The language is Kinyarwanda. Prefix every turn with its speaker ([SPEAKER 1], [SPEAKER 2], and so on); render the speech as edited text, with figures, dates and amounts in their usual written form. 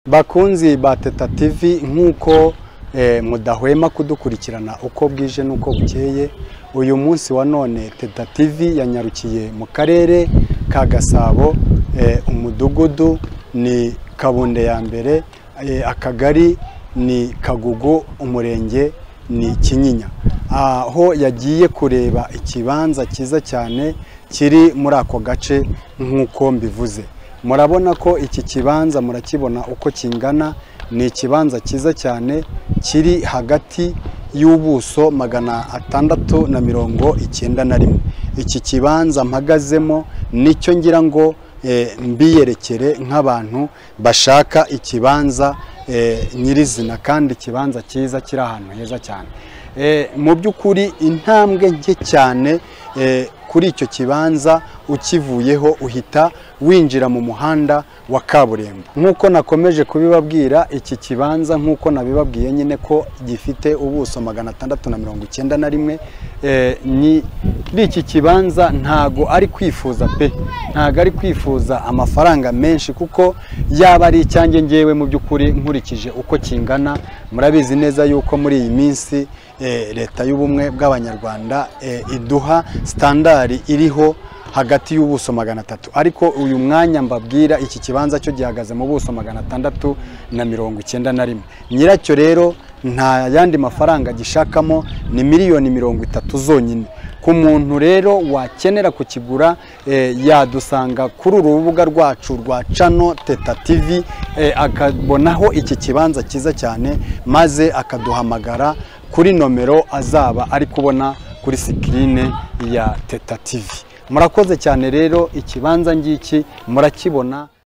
[SPEAKER 1] Bakunzi ba Teta TV nkuko mudahwema kudukurikirana uko bwije nuko bukeye, uyu munsi wa none Teta TV yanyarukiye mu karere ka Gasabo, umudugudu ni Kabunde ya mbere, akagari ni Kagugu, umurenge ni Kinyinya, aho yagiye kureba ikibanza cyiza cyane kiri muri ako gace nkuko mbivuze. Murabona ko iki kibanza murakibona uko kingana, ni ikibanza cyiza cyane kiri hagati y'ubuso 691. Iki kibanza mpagazemo nicyo ngira ngo mbiyerekere nk'abantu bashaka ikibanza nyirizina, kandi ikibanza cyiza kiri ahantu heza cyane. Mu by'ukuri intambwe nke cyane kuri icyo kibanza ukivuyeho uhita winjira mu muhanda wa kaburimbo. Nkuko nakomeje kubibabwira, iki kibanza nkuko nabibabwiye nyine ko gifite ubuso 691. Ni iki kibanza ntago ari kwifuza pe, ntago ari kwifuza amafaranga menshi, kuko yaba ari icyanjye ngewe mu by'ukuri nkurikije uko kingana. Murabizi neza yuko muri iyi minsi leta y'ubumwe bw'abanyarwanda iduha standard iriho hagati y'ubuso 300, ariko uyu mwanya mbabwira iki kibanza cyo gihagaze mu buso 691. Nyiracyo rero nta yandi mafaranga gishakamo, ni miliyoni 30 zonyine. Ku muntu rero wakenera kukigura yadusanga kuri urubuga rwacu rwa channel Teta TV, akabonaho iki kibanza cyiza cyane, maze akaduhamagara kuri nomero azaba ari kubona kuri screen ya Teta TV. Murakoze cyane rero, ikibanza ngiki murakibona.